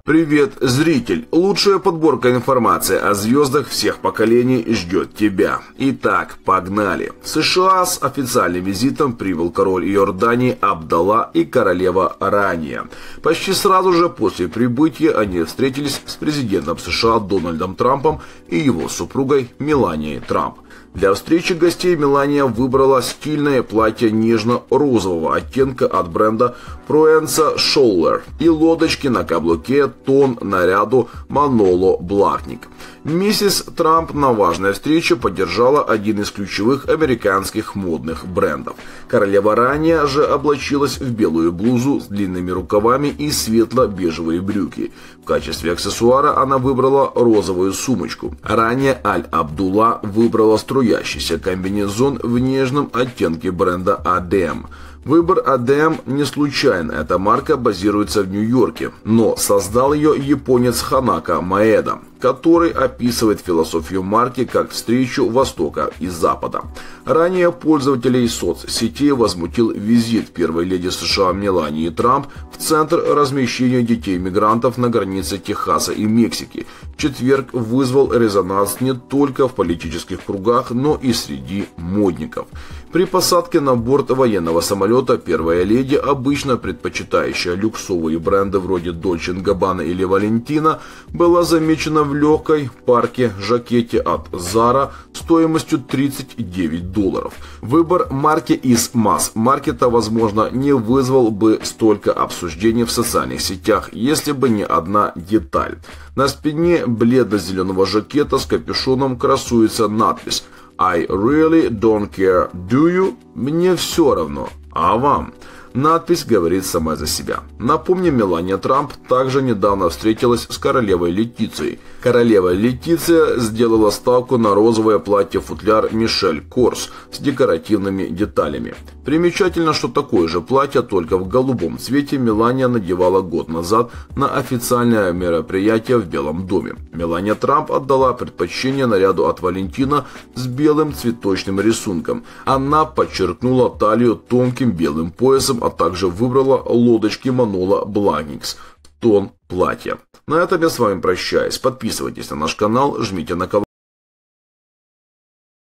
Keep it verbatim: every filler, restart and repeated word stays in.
Привет, зритель! Лучшая подборка информации о звездах всех поколений ждет тебя. Итак, погнали! В США с официальным визитом прибыл король Иордании Абдалла и королева Рания. Почти сразу же после прибытия они встретились с президентом США Дональдом Трампом и его супругой Меланией Трамп. Для встречи гостей Мелания выбрала стильное платье нежно-розового оттенка от бренда Proenza Scholler и лодочки на каблуке тон наряду Manolo Blahnik. Миссис Трамп на важной встрече поддержала один из ключевых американских модных брендов. Королева Рания же облачилась в белую блузу с длинными рукавами и светло-бежевые брюки. В качестве аксессуара она выбрала розовую сумочку. Рания Аль-Абдулла выбрала струящийся комбинезон в нежном оттенке бренда Адем. Выбор Адем не случайен, эта марка базируется в Нью-Йорке, но создал ее японец Ханако Маэда, который описывает философию марки как встречу Востока и Запада. Ранее пользователей соцсетей возмутил визит первой леди США Мелании Трамп в центр размещения детей-мигрантов на границе Техаса и Мексики. В четверг вызвал резонанс не только в политических кругах, но и среди модников. При посадке на борт военного самолета первая леди, обычно предпочитающая люксовые бренды вроде Dolce энд Gabbana или Valentino, была замечена в легкой парке жакете от Zara стоимостью тридцать девять долларов. Выбор марки из масс-маркета, возможно, не вызвал бы столько обсуждений в социальных сетях, если бы не одна деталь. На спине бледно-зеленого жакета с капюшоном красуется надпись «I really don't care, do you?» «Мне все равно, а вам?» Надпись говорит сама за себя. Напомним, Мелания Трамп также недавно встретилась с королевой Летицией. Королева Летиция сделала ставку на розовое платье-футляр Мишель Корс с декоративными деталями. Примечательно, что такое же платье, только в голубом цвете, Мелания надевала год назад на официальное мероприятие в Белом доме. Мелания Трамп отдала предпочтение наряду от Валентино с белым цветочным рисунком. Она подчеркнула талию тонким белым поясом, а также выбрала лодочки Manolo Blahnik в тон платья. На этом я с вами прощаюсь. Подписывайтесь на наш канал, жмите на колокольчик.